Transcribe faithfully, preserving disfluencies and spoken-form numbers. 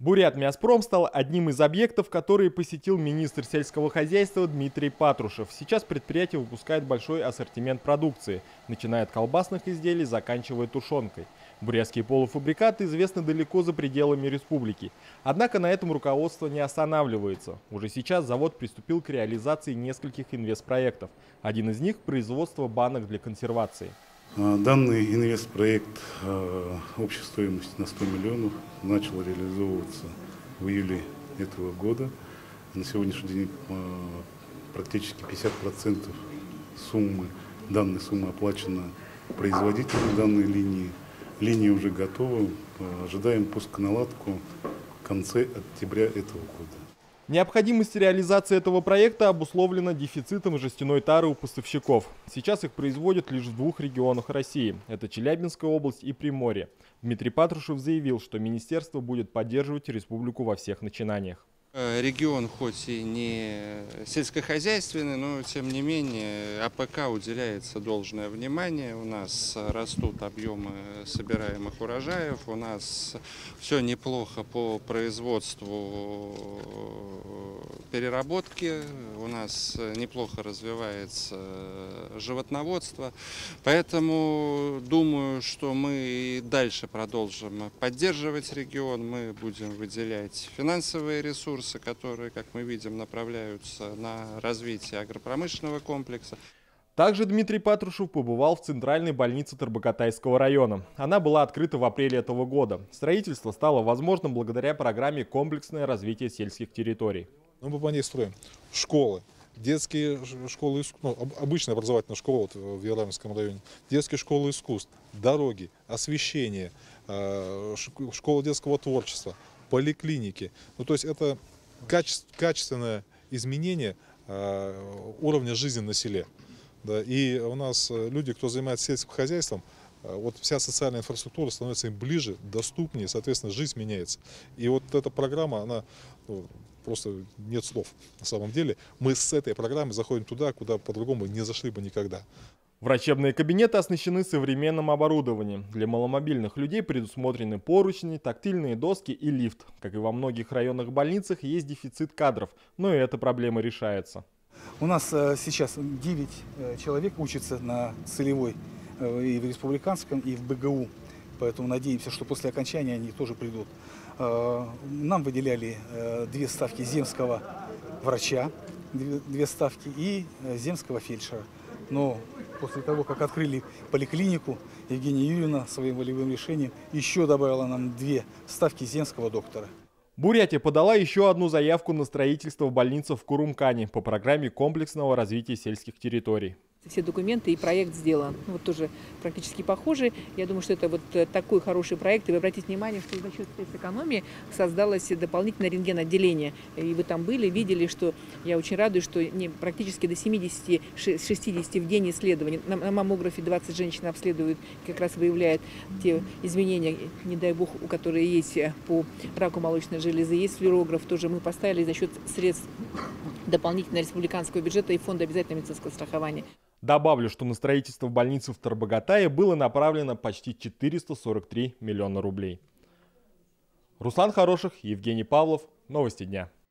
Бурятмяспром стал одним из объектов, которые посетил министр сельского хозяйства Дмитрий Патрушев. Сейчас предприятие выпускает большой ассортимент продукции, начиная от колбасных изделий, заканчивая тушенкой. Бурятские полуфабрикаты известны далеко за пределами республики. Однако на этом руководство не останавливается. Уже сейчас завод приступил к реализации нескольких инвестпроектов. Один из них – производство банок для консервации. Данный инвестпроект общей стоимостью на сто миллионов начал реализовываться в июле этого года. На сегодняшний день практически пятьдесят процентов суммы, данной суммы оплачено производителем данной линии. Линия уже готова. Ожидаем пусконаладку в конце октября этого года. Необходимость реализации этого проекта обусловлена дефицитом жестяной тары у поставщиков. Сейчас их производят лишь в двух регионах России. Это Челябинская область и Приморье. Дмитрий Патрушев заявил, что министерство будет поддерживать республику во всех начинаниях. Регион хоть и не сельскохозяйственный, но тем не менее АПК уделяется должное внимание. У нас растут объемы собираемых урожаев, у нас все неплохо по производству переработки, у нас неплохо развивается животноводство. Поэтому думаю, что мы и дальше продолжим поддерживать регион, мы будем выделять финансовые ресурсы, которые, как мы видим, направляются на развитие агропромышленного комплекса. Также Дмитрий Патрушев побывал в центральной больнице Тарбагатайского района. Она была открыта в апреле этого года. Строительство стало возможным благодаря программе «Комплексное развитие сельских территорий». Мы по ней строим школы, детские школы, ну, обычная образовательная школа вот в Ярославском районе, детские школы искусств, дороги, освещение, школа детского творчества, поликлиники. Ну, то есть это каче- качественное изменение э, уровня жизни на селе. Да, и у нас люди, кто занимается сельским хозяйством, э, вот вся социальная инфраструктура становится им ближе, доступнее, соответственно, жизнь меняется. И вот эта программа, она ну, просто нет слов на самом деле. Мы с этой программой заходим туда, куда по-другому не зашли бы никогда. Врачебные кабинеты оснащены современным оборудованием. Для маломобильных людей предусмотрены поручни, тактильные доски и лифт. Как и во многих районных больницах, есть дефицит кадров, но и эта проблема решается. У нас сейчас девять человек учатся на целевой и в республиканском, и в БГУ. Поэтому надеемся, что после окончания они тоже придут. Нам выделяли две ставки земского врача, две ставки и земского фельдшера. Но после того, как открыли поликлинику, Евгения Юрьевна своим волевым решением еще добавила нам две ставки земского доктора. Бурятия подала еще одну заявку на строительство больницы в Курумкане по программе комплексного развития сельских территорий. Все документы и проект сделан. Вот тоже практически похожий. Я думаю, что это вот такой хороший проект. И вы обратите внимание, что за счет спецэкономии создалось дополнительное рентген-отделение. И вы там были, видели, что я очень радуюсь, что не, практически до семидесяти-шестидесяти в день исследований. На, на маммографе двадцать женщин обследуют, как раз выявляют те изменения, не дай бог, у которые есть по раку молочной железы. Есть флюорограф, тоже мы поставили за счет средств дополнительного республиканского бюджета и фонда обязательного медицинского страхования. Добавлю, что на строительство больницы в Тарбагатае было направлено почти четыреста сорок три миллиона рублей. Руслан Хороших, Евгений Павлов. Новости дня.